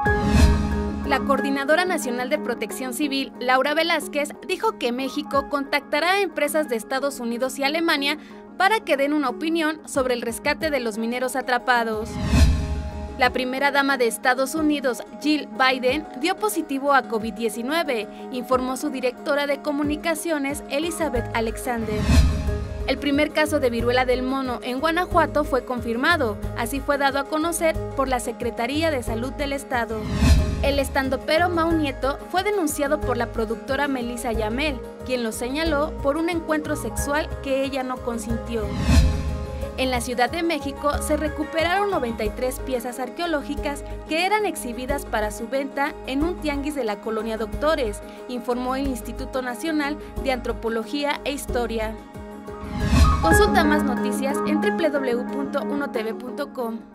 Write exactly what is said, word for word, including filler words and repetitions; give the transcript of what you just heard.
La Coordinadora Nacional de Protección Civil, Laura Velázquez, dijo que México contactará a empresas de Estados Unidos y Alemania para que den una opinión sobre el rescate de los mineros atrapados. La primera dama de Estados Unidos, Jill Biden, dio positivo a COVID diecinueve, informó su directora de comunicaciones, Elizabeth Alexander. El primer caso de viruela del mono en Guanajuato fue confirmado, así fue dado a conocer por la Secretaría de Salud del Estado. El estandopero Mau Nieto fue denunciado por la productora Melissa Yamel, quien lo señaló por un encuentro sexual que ella no consintió. En la Ciudad de México se recuperaron noventa y tres piezas arqueológicas que eran exhibidas para su venta en un tianguis de la Colonia Doctores, informó el Instituto Nacional de Antropología e Historia. Consulta más noticias en doble u doble u doble u punto uno t v punto com.